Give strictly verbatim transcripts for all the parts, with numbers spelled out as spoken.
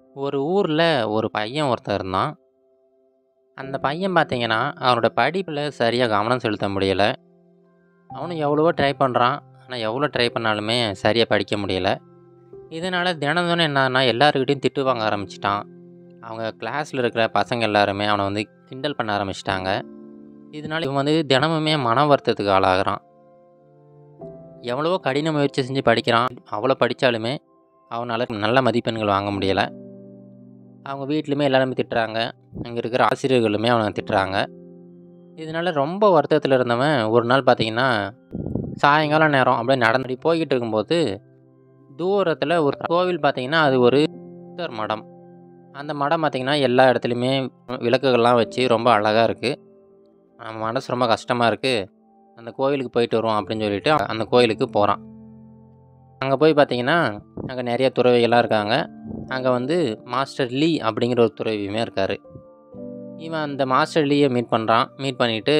ஒரு ஊர்ல ஒரு பையன் ஒருத்தன் இருந்தான். அந்த பையன் பார்த்தீங்கன்னா, அவனோட படிப்புல சரியா கவனம் செலுத்த முடியல. அவனும் எவ்வளவோ ட்ரை பண்றான். ஆனா, எவ்வளோ ட்ரை பண்ணாலுமே சரியா படிக்க முடியல. இதனால தினம் தினம் என்னான்னா, எல்லார்கிட்டயும் திட்டு வாங்க ஆரம்பிச்சுட்டான். அவங்க கிளாஸ்ல இருக்கிற பசங்க எல்லாருமே அவன வந்து கிண்டல் பண்ண ஆரம்பிச்சுட்டாங்க. இதனால இவன் வந்து தினமுமே மன வருத்தத்துக்கு ஆளாகுறான். எவ்வளவோ கடின முயற்சி செஞ்சு படிக்கிறான். அவ்வளோ படிச்சாலுமே அவனால நல்ல மதிப்பெண்கள் வாங்க முடியல. அவங்க வீட்லயுமே எல்லாருமே திட்டுறாங்க. அங்க இருக்கிற ஆசிரியர்களுமே அவன திட்டுறாங்க. இதனால ரொம்ப வருத்தத்தில இருந்தவன் ஒரு நாள் பார்த்தீங்கன்னா, சாயங்காலம் நேரம் அப்படியே நடந்து போய்க்கிட்டு இருக்கும்போது, தூரத்தில ஒரு கோவில் பார்த்தீங்கன்னா, அது ஒரு புத்தர் மடம். அந்த மடம் பார்த்தீங்கன்னா, எல்லா இடத்துலயுமே விளக்குகள்லாம் வச்சு ரொம்ப அழகா இருக்கு. அவன் மனசு ரொம்ப கஷ்டமா இருக்கு. அந்த கோவிலுக்கு போயிட்டு வருவோம் அப்படின்னு சொல்லிட்டு அந்த கோயிலுக்கு போறான். அங்க போய் பார்த்தீங்கன்னா, அங்க நெறைய துறவிகள்லாம் இருக்காங்க. அங்க வந்து மாஸ்டர் லீ அப்படிங்கிற ஒரு துறவியுமே இருக்காரு. இவன் அந்த மாஸ்டர் லீய மீட் பண்றான். மீட் பண்ணிட்டு,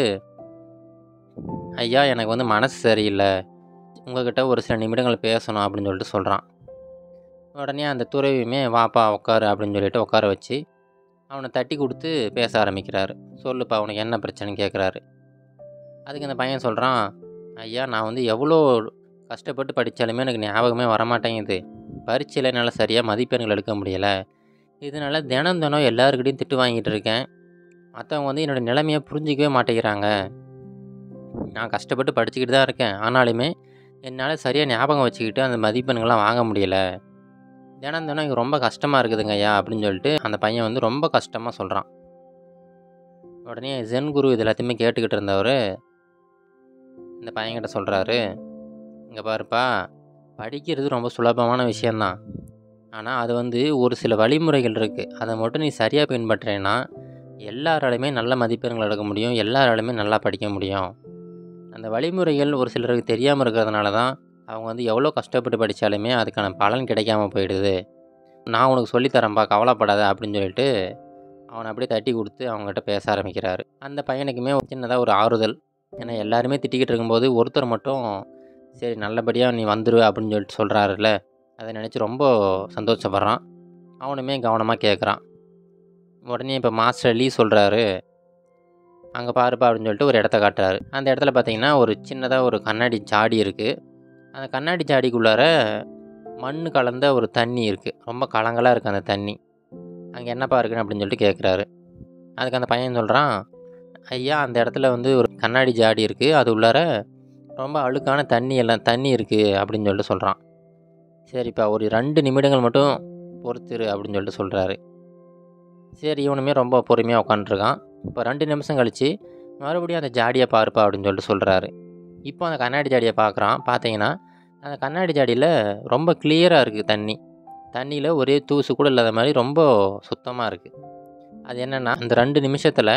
"ஐயா எனக்கு வந்து மனசு சரியில்ல. உங்ககிட்ட ஒரு சில நிமிடங்கள் பேசணும்." அப்படின்னு சொல்லிட்டு சொல்றான். உடனே அந்த துறவியுமே, "வாப்பா உட்காரு." அப்படின்னு சொல்லிட்டு உட்கார வச்சு, அவன தட்டி குடுத்து பேச ஆரம்பிக்கிறாரு. "சொல்லுப்பா உனக்கு என்ன பிரச்சனைன்னு?" கேட்குறாரு. அதுக்கு அந்த பையன் சொல்றான், "ஐயா நான் வந்து எவ்வளோ கஷ்டப்பட்டு படிச்சாலுமே எனக்கு ஞாபகமே வரமாட்டேங்குது. பரீட்சையில என்னால சரியா மதிப்பெண்கள் எடுக்க முடியல. இதனால தினம் தினம் எல்லார்கிட்டயும் திட்டு வாங்கிட்டு இருக்கேன். மத்தவங்க வந்து என்னோட நிலைமைய புரிஞ்சுக்கவே மாட்டேங்கிறாங்க. நான் கஷ்டப்பட்டு படிச்சுக்கிட்டு தான் இருக்கேன். ஆனாலுமே என்னால சரியா ஞாபகம் வச்சுக்கிட்டு அந்த மதிப்பெண்கள்லாம் வாங்க முடியல. தினம் தினம் எனக்கு ரொம்ப கஷ்டமா இருக்குதுங்க ஐயா." அப்படின்னு சொல்லிட்டு அந்த பையன் வந்து ரொம்ப கஷ்டமா சொல்றான். உடனே ஜென் குரு இது எல்லாத்தையுமே கேட்டுக்கிட்டு இருந்தவரு, இந்த பையன்கிட்ட சொல்றாரு, "இங்க பாருப்பா, படிக்கிறது ரொம்ப சுலபமான விஷயம் தான். ஆனா அது வந்து ஒரு சில வழிமுறைகள் இருக்கு. அத மட்டும் நீ சரியா பின்பற்றேன்னா, எல்லாராலுமே நல்ல மதிப்பெண்கள் எடுக்க முடியும். எல்லாராலுமே நல்லா படிக்க முடியும். அந்த வழிமுறைகள் ஒரு சிலருக்கு தெரியாம இருக்கிறதுனால தான், அவங்க வந்து எவ்வளோ கஷ்டப்பட்டு படிச்சாலுமே அதுக்கான பலன் கிடைக்காம போயிடுது. நான் உனக்கு சொல்லி தரேன்ப்பா, கவலைப்படாத." அப்படின்னு சொல்லிட்டு அவன அப்படியே தட்டி குடுத்து அவங்ககிட்ட பேச ஆரம்பிக்கிறாரு. அந்த பையனுக்குமே ஒரு சின்னதா ஒரு ஆறுதல். ஏன்னா எல்லாருமே திட்டிக்கிட்டு இருக்கும்போது, ஒருத்தர் மட்டும் சரி நல்லபடியா நீ வந்துருவ அப்படின்னு சொல்லிட்டு சொல்றாருல்ல, அத நினைச்சு ரொம்ப சந்தோஷப்படுறான். அவனுமே கவனமா கேட்குறான். உடனே இப்ப மாஸ்டர் லீ சொல்றாரு, "அங்க பாருப்பா." அப்படின்னு சொல்லிட்டு ஒரு இடத்த காட்டுறாரு. அந்த இடத்துல பார்த்தீங்கன்னா, ஒரு சின்னதா ஒரு கண்ணாடி ஜாடி இருக்கு. அந்த கண்ணாடி ஜாடிக்குள்ளார மண்ணு கலந்த ஒரு தண்ணி இருக்கு. ரொம்ப கலங்கலா இருக்கு அந்த தண்ணி. "அங்க என்னப்பா இருக்குன்னு?" அப்படின்னு சொல்லிட்டு கேட்குறாரு. அதுக்கு அந்த பையன் சொல்றான், "ஐயா அந்த இடத்துல வந்து ஒரு கண்ணாடி ஜாடி இருக்கு. அது உள்ளார ரொம்ப அழுக்கான தண்ணி எல்லாம் தண்ணி இருக்கு." அப்படின்னு சொல்லிட்டு சொல்றான். "சரிப்பா ஒரு ரெண்டு நிமிடங்கள் மட்டும் பொறுத்திரு." அப்படின்னு சொல்லிட்டு சொல்றாரு. சரி இவனுமே ரொம்ப பொறுமையா உட்காந்துட்டுருக்கான். இப்போ ரெண்டு நிமிஷம் கழிச்சு, "மறுபடியும் அந்த ஜாடிய பாருப்பா." அப்படின்னு சொல்லிட்டு சொல்றாரு. இப்போ அந்த கண்ணாடி ஜாடிய பார்க்குறான். பார்த்தீங்கன்னா, அந்த கண்ணாடி ஜாடியில ரொம்ப கிளியரா இருக்கு தண்ணி. தண்ணியில ஒரே தூசு கூட இல்லாத மாரி ரொம்ப சுத்தமா இருக்கு. அது என்னன்னா, அந்த ரெண்டு நிமிஷத்துல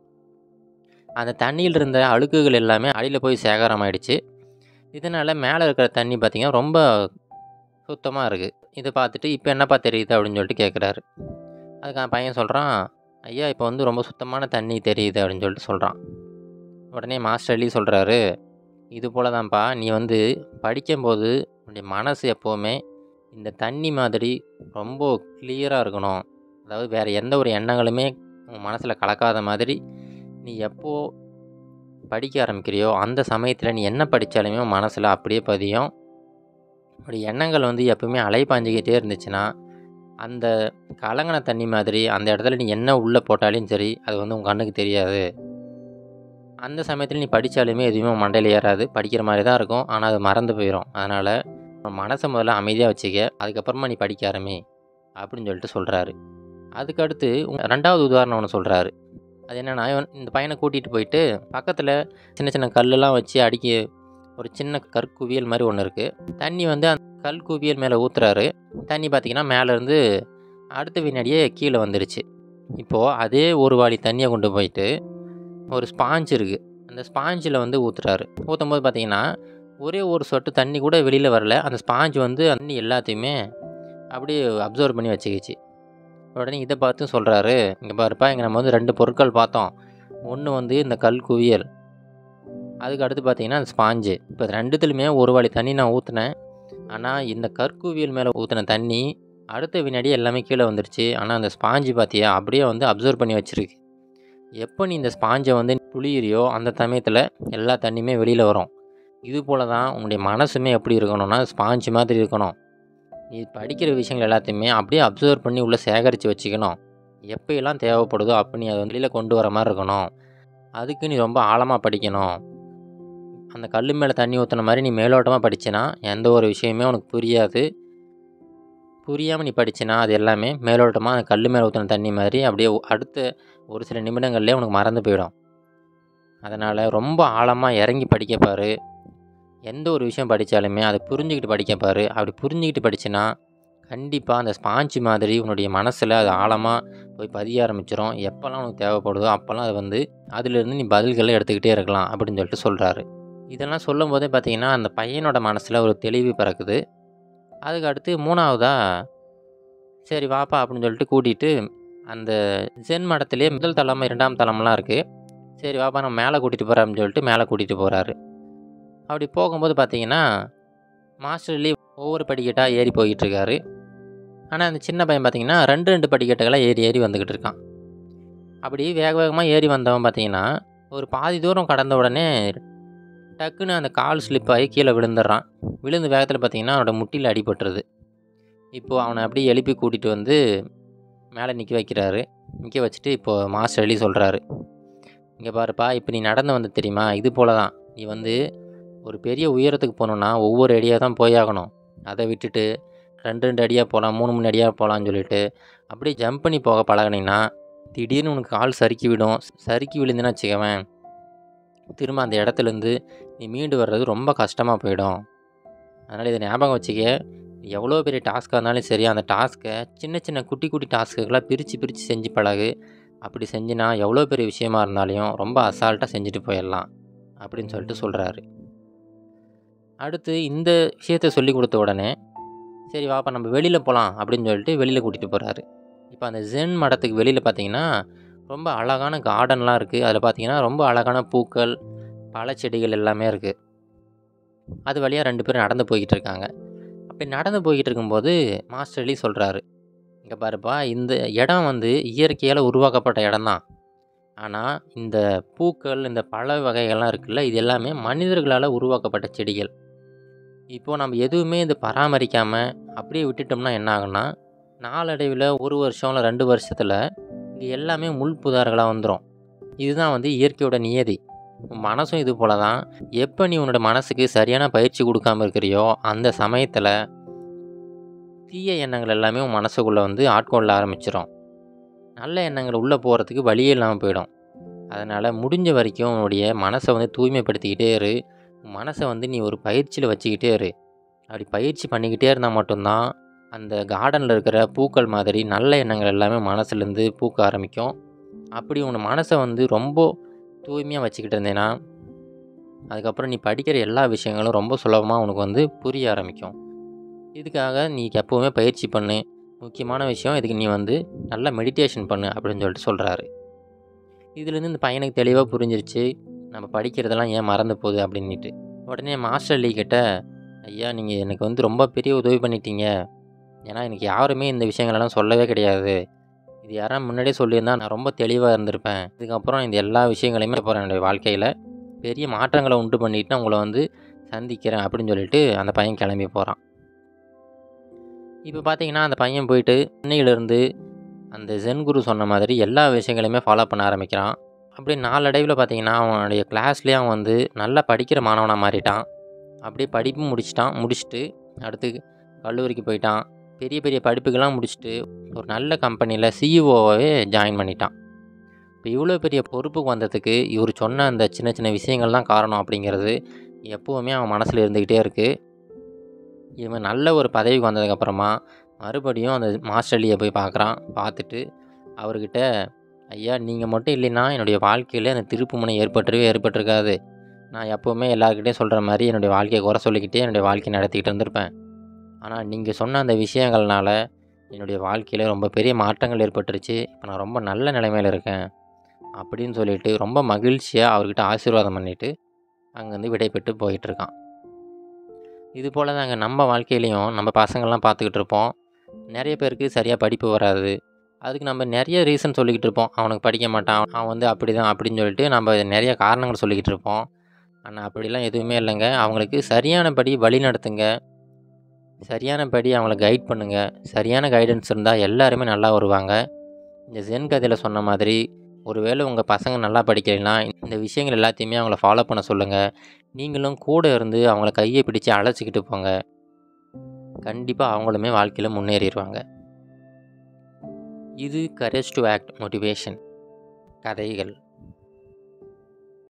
அந்த தண்ணியில இருந்த அழுக்குகள் எல்லாமே அடியில போய் சேகரமாயிடுச்சு. இதனால மேல இருக்கிற தண்ணி பார்த்தீங்கன்னா, ரொம்ப சுத்தமா இருக்கு. இத பார்த்துட்டு, "இப்ப என்னப்பா தெரியுது?" அப்படின்னு சொல்லிட்டு கேட்குறாரு. அதுக்கு அந்த பையன் சொல்றான், "ஐயா இப்ப வந்து ரொம்ப சுத்தமான தண்ணி தெரியுது." அப்படின்னு சொல்லிட்டு சொல்றான். உடனே மாஸ்டர் லீ சொல்றாரு, "இது போல தான்ப்பா நீ வந்து படிக்கும்போது உன்னுடைய மனசு எப்பவுமே இந்த தண்ணி மாதிரி ரொம்ப கிளியரா இருக்கணும். அதாவது வேற எந்த ஒரு எண்ணங்களுமே உன் மனசுல கலக்காத மாதிரி, நீ எப்போ படிக்க ஆரம்பிக்கிறியோ, அந்த சமயத்துல நீ என்ன படிச்சாலுமே உன் மனசுல அப்படியே பதியும். உன்னுடைய எண்ணங்கள் வந்து எப்பவுமே அலைபாஞ்சுக்கிட்டே இருந்துச்சுன்னா, அந்த கலங்கின தண்ணி மாதிரி அந்த இடத்துல நீ என்ன உள்ள போட்டாலும் சரி, அது வந்து உன் கண்ணுக்கு தெரியாது. அந்த சமயத்துல நீ படிச்சாலுமே எதுவுமே உன் மண்டையில ஏறாது. படிக்கிற மாரி தான் இருக்கும். ஆனா அது மறந்து போயிரும். அதனால உன் மனச முதல்ல அமைதியா வச்சுக்க. அதுக்கப்புறமா நீ படிக்க ஆரம்பி." அப்படின்னு சொல்லிட்டு சொல்றாரு. அதுக்கு அடுத்து ரெண்டாவது உதாரணம் ஒண்ணு சொல்றாரு. அது என்னன்னா, இவன் இந்த பையன கூட்டிட்டு போயிட்டு, பக்கத்துல சின்ன சின்ன கல்லெல்லாம் வச்சு அடுக்கி ஒரு சின்ன கற்குவியல் மாரி ஒண்ணு இருக்கு. தண்ணி வந்து அந்த கல் குவியல் மேல ஊத்துறாரு. தண்ணி பார்த்தீங்கன்னா, மேலருந்து அடுத்த வினாடியே கீழ வந்துருச்சு. இப்போ அதே ஒரு வாளி தண்ணிய கொண்டு போயிட்டு, ஒரு ஸ்பாஞ்ச் இருக்கு. அந்த ஸ்பாஞ்சில வந்து ஊத்துறாரு. ஊத்தும்போது பார்த்தீங்கன்னா, ஒரே ஒரு சொட்டு தண்ணி கூட வெளில வரல. அந்த ஸ்பாஞ்ச் வந்து தண்ணி எல்லாத்தையுமே அப்படியே அப்சர்வ் பண்ணி வச்சுக்கிச்சு. உடனே இத பார்த்து சொல்றாரு, "இங்க பாருப்பா, இங்க நம்ம வந்து ரெண்டு பொருட்கள் பார்த்தோம். ஒண்ணு வந்து இந்த கல் குவியல். அதுக்கு அடுத்து பார்த்தீங்கன்னா, அந்த ஸ்பாஞ்சு. இப்ப ரெண்டுத்துலயுமே ஒரு வாளி தண்ணி நான் ஊத்துனேன். ஆனா, இந்த கற்குவியல் மேல ஊத்துன தண்ணி அடுத்த வினாடி எல்லாமே கீழ வந்துருச்சு. ஆனா அந்த ஸ்பாஞ்சு பார்த்தியா, அப்படியே வந்து அப்சர்வ் பண்ணி வச்சிருக்கு. எப்போ நீ இந்த ஸ்பாஞ்ச வந்து புழியிறியோ, அந்த சமயத்தில எல்லா தண்ணியுமே வெளியில வரும். இது போல தான் உன்னுடைய மனசுமே எப்படி இருக்கணும்னா, ஸ்பாஞ்ச் மாதிரி இருக்கணும். நீ படிக்கிற விஷயங்கள் எல்லாத்தையுமே அப்படியே அப்சர்வ் பண்ணி உள்ள சேகரிச்சு வச்சுக்கணும். எப்பயெல்லாம் தேவைப்படுதோ, அப்ப நீ அத வெளியில கொண்டு வர மாரி இருக்கணும். அதுக்கு நீ ரொம்ப ஆழமா படிக்கணும். அந்த கல்லு மேல தண்ணி ஊத்துன மாரி நீ மேலோட்டமா படிச்சேன்னா, எந்த ஒரு விஷயமுமே உனக்கு புரியாது. புரியாம நீ படிச்சேன்னா, அது எல்லாமே மேலோட்டமா அந்த கல்லு மேல ஊத்துன தண்ணி மாரி அப்படியே ஒ அடுத்த ஒரு சில நிமிடங்கள்லயே உனக்கு மறந்து போயிடும். அதனால ரொம்ப ஆழமா இறங்கி படிக்க பாரு. எந்த ஒரு விஷயம் படிச்சாலுமே அத புரிஞ்சுகிட்டு படிக்க பாரு. அப்படி புரிஞ்சுகிட்டு படிச்சேன்னா, கண்டிப்பா அந்த ஸ்பாஞ்ச் மாதிரி உன்னுடைய மனசுல அது ஆழமா போய் பதிய ஆரம்பிச்சுரும். எப்பலாம் உனக்கு தேவைப்படுதோ, அப்பலாம் அது வந்து அதிலிருந்து நீ பதில்கள எடுத்துக்கிட்டே இருக்கலாம் அப்படின்னு சொல்லிட்டு சொல்றாரு. இதெல்லாம் சொல்லும்போதே பார்த்தீங்கன்னா, அந்த பையனோட மனசுல ஒரு தெளிவு பிறக்குது. அதுக்கு அடுத்து மூணாவதா, சரி வாப்பா அப்படின்னு சொல்லிட்டு கூட்டிட்டு, அந்த ஜென் மடத்திலேயே முதல் தளம், இரண்டாம் தளம்லாம் இருக்கு. சரி வாப்பா நான் மேல கூட்டிட்டு போறேன் அப்படின்னு சொல்லிட்டு மேல கூட்டிட்டு போறாரு. அப்படி போகும்போது பார்த்தீங்கன்னா, மாஸ்டர் லீ ஒவ்வொரு படிக்கட்டா ஏறி போயிட்டுருக்காரு. ஆனா, அந்த சின்ன பையன் பார்த்தீங்கன்னா, ரெண்டு, ரெண்டு படிக்கட்டுகளா ஏறி ஏறி வந்துகிட்டு இருக்கான். அப்படி வேக வேகமா ஏறி வந்தவன் பார்த்தீங்கன்னா, ஒரு பாதி தூரம் கடந்த உடனே டக்குன்னு அந்த கால் ஸ்லிப் ஆகி கீழ விழுந்துர்றான். விழுந்த வேகத்தில பார்த்தீங்கன்னா, அவனோட முட்டில அடிபட்டுருது. இப்போ அவன அப்படியே எழுப்பி கூட்டிட்டு வந்து மேல நிக்க வைக்கிறாரு. நிக்க வச்சுட்டு இப்போ மாஸ்டர் எலி சொல்றாரு, "இங்க பாருப்பா, இப்ப நீ நடந்து வந்த தெரியுமா? இது போல தான். நீ வந்து ஒரு பெரிய உயரத்துக்கு போணும்னா, ஒவ்வொரு அடியா தான் போயாகணும். அத விட்டுட்டு ரெண்டு, ரெண்டு அடியா போலாம், மூணு, மூணு அடியா போலான்னு சொல்லிட்டு, அப்படியே ஜம்ப் பண்ணி போக பழகுனீன்னா, திடீர்னு உனக்கு கால் சறுக்கி விடும். சறுக்கி விழுந்தேன்னு வச்சுக்கவேன், திரும்ப அந்த இடத்துலேருந்து நீ மீண்டு வர்றது ரொம்ப கஷ்டமா போயிடும். அதனால இத ஞாபகம் வச்சுக்க. எவ்வளோ பெரிய டாஸ்க்கா இருந்தாலும் சரி, அந்த டாஸ்க்க சின்ன சின்ன குட்டி குட்டி டாஸ்க்குகளா பிரிச்சு பிரிச்சு செஞ்சு பழகு. அப்படி செஞ்சினா எவ்வளோ பெரிய விஷயமா இருந்தாலும் ரொம்ப அசால்ட்டா செஞ்சுட்டு போயிரலாம்." அப்படின்னு சொல்லிட்டு சொல்றாரு. அடுத்து இந்த விஷயத்த சொல்லிக் குடுத்த உடனே, "சரி வாப்பா நம்ம வெளியில போலாம்." அப்படின்னு சொல்லிட்டு வெளியில கூட்டிட்டு போறாரு. இப்ப அந்த ஜென் மடத்துக்கு வெளியில பார்த்தீங்கன்னா, ரொம்ப அழகான கார்டன்லாம் இருக்கு. அதில பார்த்தீங்கன்னா, ரொம்ப அழகான பூக்கள், பழச்செடிகள் எல்லாமே இருக்கு. அது வழியா ரெண்டு பேரும் நடந்து போய்க்கிட்டு இருக்காங்க. அப்படி நடந்து போய்க்கிட்டு இருக்கும்போது, மாஸ்டர் எலி சொல்றாரு, "இங்க பாருப்பா, இந்த இடம் வந்து இயற்கையால உருவாக்கப்பட்ட இடம் தான். ஆனா, இந்த பூக்கள், இந்த பழ வகைகள்லாம் இருக்குல்ல, இது எல்லாமே மனிதர்களால உருவாக்கப்பட்ட செடிகள். இப்போ நம்ம எதுவுமே இத பராமரிக்காம அப்படியே விட்டுட்டோம்னா என்ன ஆகும்னா, நாளடைவில ஒரு வருஷம் இல்ல ரெண்டு வருஷத்துல இங்க எல்லாமே முள் புதார்களா வந்துரும். இதுதான் வந்து இயற்கையோட நியதி. உன் மனசும் இது போல தான். எப்ப நீ உன்னோட மனசுக்கு சரியான பயிற்சி குடுக்காம இருக்கிறியோ, அந்த சமயத்துல தீய எண்ணங்கள் எல்லாமே உன் மனசுக்குள்ள வந்து ஆட்கொள்ள ஆரம்பிச்சுரும். நல்ல எண்ணங்கள் உள்ள போறதுக்கு வழியே இல்லாம போயிடும். அதனால முடிஞ்ச வரைக்கும் உன்னுடைய மனச வந்து தூய்மைப்படுத்திக்கிட்டே இரு. உன் மனச வந்து நீ ஒரு பயிற்சியில வச்சுக்கிட்டே இரு. அப்படி பயிற்சி பண்ணிக்கிட்டே இருந்தா மட்டும் தான், அந்த கார்டன்ல இருக்கிற பூக்கள் மாதிரி நல்ல எண்ணங்கள் எல்லாமே மனசுலேருந்து பூக்க ஆரம்பிக்கும். அப்படி உன் மனச வந்து ரொம்ப தூய்மையா வச்சுக்கிட்டு இருந்தேன்னா, அதுக்கப்புறம் நீ படிக்கிற எல்லா விஷயங்களும் ரொம்ப சுலபமா உனக்கு வந்து புரிய ஆரம்பிக்கும். இதுக்காக நீ எப்பவுமே பயிற்சி பண்ணு. முக்கியமான விஷயம் இதுக்கு நீ வந்து நல்லா மெடிடேஷன் பண்ணு." அப்படின்னு சொல்லிட்டு சொல்றாரு. இதுலேருந்து இந்த பையனுக்கு தெளிவா புரிஞ்சிருச்சு, நம்ம படிக்கிறதெல்லாம் ஏன் மறந்து போகுது அப்படின்னிட்டு. உடனே மாஸ்டர் லீ கிட்ட, "ஐயா, நீங்க எனக்கு வந்து ரொம்ப பெரிய உதவி பண்ணிட்டீங்க. ஏன்னா எனக்கு யாருமே இந்த விஷயங்களெல்லாம் சொல்லவே கிடையாது. இது யாராவது முன்னாடியே சொல்லியிருந்தா நான் ரொம்ப தெளிவா இருந்திருப்பேன். இதுக்கப்புறம் இந்த எல்லா விஷயங்களையுமே போறேன் என்னுடைய வாழ்க்கையில. பெரிய மாற்றங்கள உண்டு பண்ணிட்டு நான் உங்கள வந்து சந்திக்கிறேன்." அப்படின்னு சொல்லிட்டு அந்த பையன் கிளம்பி போறான். இப்ப பார்த்தீங்கன்னா, அந்த பையன் போயிட்டு இன்னையிலிருந்து அந்த ஜென் குரு சொன்ன மாதிரி எல்லா விஷயங்களையுமே ஃபாலோ பண்ண ஆரம்பிக்கிறான். அப்படியே நாளடைவில பார்த்தீங்கன்னா, அவனுடைய கிளாஸ்லயே அவன் வந்து நல்லா படிக்கிற மாணவனா மாறிட்டான். அப்படியே படிப்பும் முடிச்சுட்டான். முடிச்சுட்டு அடுத்து கல்லூரிக்கு போயிட்டான். பெரிய பெரிய படிப்புகள்லாம் முடிச்சுட்டு ஒரு நல்ல கம்பெனியில சிஇஓவாவே ஜாயின் பண்ணிட்டான். இப்ப இவ்வளோ பெரிய பொறுப்புக்கு வந்ததுக்கு இவரு சொன்ன அந்த சின்ன சின்ன விஷயங்கள் தான் காரணம் அப்படிங்கிறது எப்பவுமே அவன் மனசுல இருந்துகிட்டே இருக்கு. இவன் நல்ல ஒரு பதவிக்கு வந்ததுக்கப்புறமா மறுபடியும் அந்த மாஸ்டர் லீய போய் பார்க்குறான். பார்த்துட்டு அவர்கிட்ட, "ஐயா, நீங்க மட்டும் இல்லைன்னா என்னுடைய வாழ்க்கையில அந்த திருப்புமுனை ஏற்பட்டுறவே ஏற்பட்டிருக்காது. நான் எப்பவுமே எல்லார்கிட்டயும் சொல்ற மாரி என்னுடைய வாழ்க்கைய குறை சொல்லிக்கிட்டே என்னுடைய வாழ்க்கைய நடத்திக்கிட்டு இருந்திருப்பேன். ஆனா நீங்க சொன்ன அந்த விஷயங்கள்னால என்னுடைய வாழ்க்கையில ரொம்ப பெரிய மாற்றங்கள் ஏற்பட்டுருச்சு. இப்ப நான் ரொம்ப நல்ல நிலைமையில இருக்கேன்." அப்படின்னு சொல்லிட்டு ரொம்ப மகிழ்ச்சியா அவர்கிட்ட ஆசீர்வாதம் பண்ணிட்டு அங்கேருந்து விடைபெற்று போயிட்டுருக்கான். இது போல தாங்க நம்ம வாழ்க்கையிலயும் நம்ம பசங்கள்லாம் பார்த்துக்கிட்டு இருப்போம். நிறைய பேருக்கு சரியாக படிப்பு வராது. அதுக்கு நம்ம நிறைய ரீசன் சொல்லிக்கிட்டு இருப்போம். அவனுக்கு படிக்க மாட்டான், அவன் வந்து அப்படி தான் அப்படின்னு சொல்லிட்டு நம்ம நிறைய காரணங்கள் சொல்லிக்கிட்டு இருப்போம். ஆனா அப்படிலாம் எதுவுமே இல்லைங்க. அவங்களுக்கு சரியானபடி வழி நடத்துங்க. சரியானபடி அவங்கள கைட் பண்ணுங்க. சரியான கைடன்ஸ் இருந்தா எல்லாருமே நல்லா வருவாங்க. இந்த ஜென் கதையில சொன்ன மாதிரி, ஒருவேளை உங்க பசங்க நல்லா படிக்கலைன்னா, இந்த விஷயங்கள் எல்லாத்தையுமே அவங்கள ஃபாலோ பண்ண சொல்லுங்க. நீங்களும் கூட இருந்து அவங்கள கைய பிடிச்சு அழைச்சிக்கிட்டு போங்க. கண்டிப்பா அவங்களுமே வாழ்க்கையில முன்னேறிருவாங்க. இது கரேஜ் டூ ஆக்ட் மோட்டிவேஷன் கதைகள்.